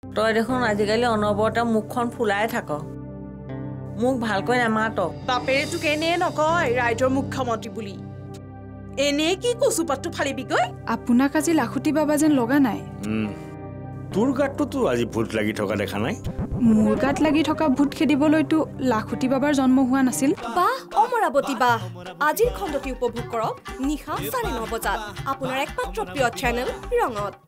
তই দেখোন আজিকালি অনবৰতে মুখখন ফুলাই থাক মোক ভালকৈ নামাত বাপেৰে তোক এনে নকয় ৰাইজৰ মুখ্যমন্ত্ৰী বুলি এনে কি কচুপাতটো ফালিবিগৈ আপোনাক আজি লাখুটি বাবা যেন লগা নাই তোৰ গাতটো আজি ভূত লাগি থকা দেখা নাই মোৰ গাত লাগি থকা ভূত খেদিবলৈতো লাখুটি বাবাৰ জন্ম হোৱা নাছিল বাহ অমৰাৱতী বাহ আজিৰ খণ্ডটি উপভোগ কৰক নিশা 9:30 বজাত আপোনাৰ একমাত্ৰ প্ৰিয় চেনেল ৰঙত